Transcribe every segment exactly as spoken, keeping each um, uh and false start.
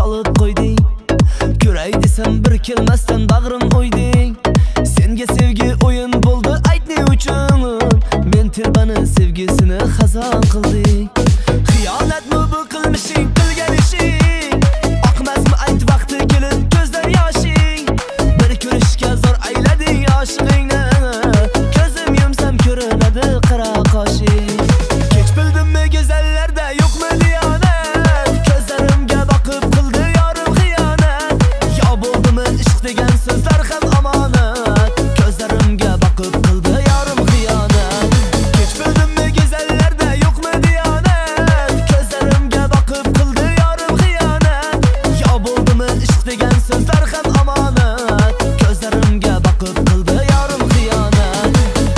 solib qo'yding. Ko'ray desam bir kelmasdan bag'rim o'yding. Senga sevgi o'yin bo'ldi aytni uchun. Men telbani sevgisini xazon qilding. Xiyonatmi bu qilmishing, qilgan ishing? Oqmasmi ayt vaqti kelib ko'zdan yoshing? Bir ko'rishga zor aylading oshiqingni. Ko'zim yumsam ko'rinadi qira qoshing. Kech bildimmi go'zallarda yo'qmi diyonat? Ko'zlarimga boqib qildi yorim xiyonat. Yo bo'ldimi ishq degan so'zlar ham omonat? Ko'zlarimga boqib qildi yorim xiyonat. Kech bildimmi go'zallarda yo'qmi diyonat? Ko'zlarimga boqib qildi yorim xiyonat. Yo bo'ldimi ishq degan so'zlar ham omonat? Ko'zlarimga boqib qildi yorim xiyonat.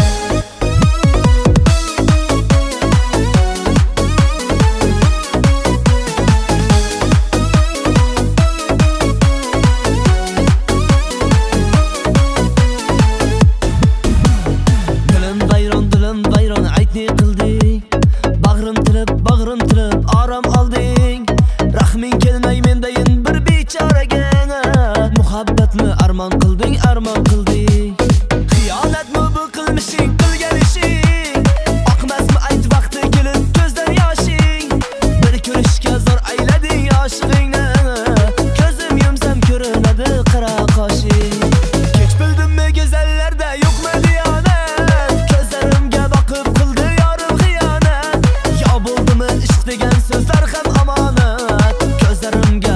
Dilim vayron, dilim vayron aytni qilding. Bag'rim tilib, bag'rim tilib orom olding. Rahming kelmay mendayin bir bechoraga. Muhabbatni armon qilding, armon qilding. Xiyonatmi bu qilmishing, qilgan ishing? Oqmasmi ayt vaqti kelib ko'zdan yoshing? Bir ko'rishga zor aylading oshiqingni. Ko'zim yumsam ko'rinadi qira qoshing. Kech bildimmi go'zallarda yo'qmi diyonat? Ko'zlarimga boqib qildi yorim xiyonat. Yo bo'ldimi ishq degan so'zlar ham omonat? Ko'zlarimga